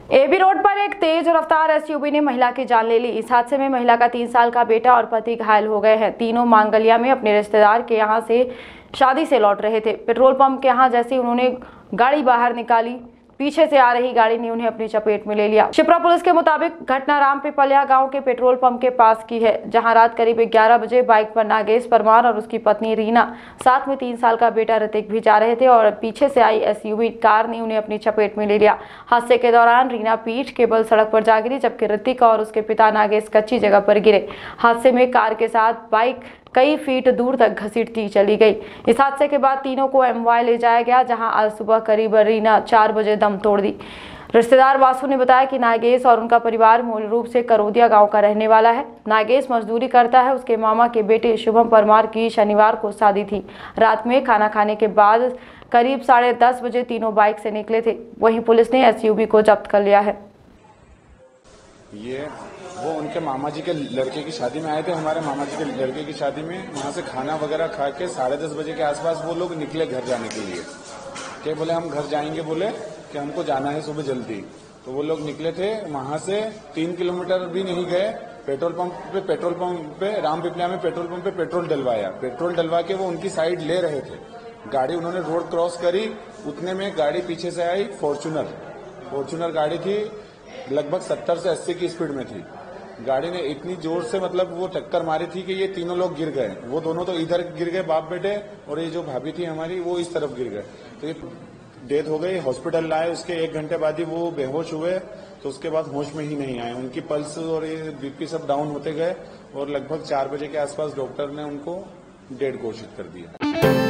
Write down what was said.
AB road पर एक तेज रफ्तार एसयूवी ने महिला की जान ले ली। इस हादसे में महिला का 3 साल का बेटा और पति घायल हो गए हैं। तीनों मांगलिया में अपने रिश्तेदार के यहां से शादी से लौट रहे थे। पेट्रोल पंप के यहां जैसे उन्होंने गाड़ी बाहर निकाली, पीछे से आ रही गाड़ी ने उन्हें अपनी चपेट में ले लिया। शिप्रा पुलिस के मुताबिक घटना रामपिपलिया गांव के पेट्रोल पंप के पास की है, जहां रात करीब 11 बजे बाइक पर नागेश परमार और उसकी पत्नी रीना, साथ में 3 साल का बेटा ऋतिक भी जा रहे थे और पीछे से आई एसयूवी कार ने उन्हें अपनी चपेट में ले लिया। हादसे के दौरान रीना पीठ के बल सड़क पर जा गिरी, जबकि ऋतिक और उसके पिता नागेश कच्ची जगह पर गिरे। हादसे में कार के साथ बाइक कई फीट दूर तक घसीटती चली गई। इस हादसे के बाद तीनों को एमवाई ले जाया गया, जहां आज सुबह करीब रीना 4 बजे दम तोड़ दी। रिश्तेदार वासु ने बताया कि नागेश और उनका परिवार मूल रूप से करोदिया गांव का रहने वाला है। नागेश मजदूरी करता है। उसके मामा के बेटे शुभम परमार की शनिवार को शादी थी। रात में खाना खाने के बाद करीब 10:30 बजे तीनों बाइक से निकले थे। वहीं पुलिस ने एसयूवी को जब्त कर लिया है। वो उनके मामा जी के लड़के की शादी में आए थे। हमारे मामा जी के लड़के की शादी में वहां से खाना वगैरह खा के 10:30 बजे के आसपास वो लोग निकले घर जाने के लिए। क्या बोले हम घर जाएंगे, बोले कि हमको जाना है सुबह जल्दी। तो वो लोग निकले थे। वहां से 3 किलोमीटर भी नहीं गए, पेट्रोल पंप पे रामपिपलिया में पेट्रोल पंप पे पेट्रोल डलवाया। पेट्रोल डलवा के वो उनकी साइड ले रहे थे। गाड़ी उन्होंने रोड क्रॉस करी, उतने में गाड़ी पीछे से आई। फॉर्च्यूनर गाड़ी थी, लगभग 70 से 80 की स्पीड में थी। गाड़ी ने इतनी जोर से वो टक्कर मारी थी कि ये तीनों लोग गिर गए। वो दोनों तो इधर गिर गए, बाप बेटे, और ये जो भाभी थी हमारी वो इस तरफ गिर गए। तो ये डेथ हो गई। हॉस्पिटल लाए, उसके 1 घंटे बाद ही वो बेहोश हुए। तो उसके बाद होश में ही नहीं आए। उनकी पल्स और ये बीपी सब डाउन होते गए और लगभग 4 बजे के आसपास डॉक्टर ने उनको डेड घोषित कर दिया।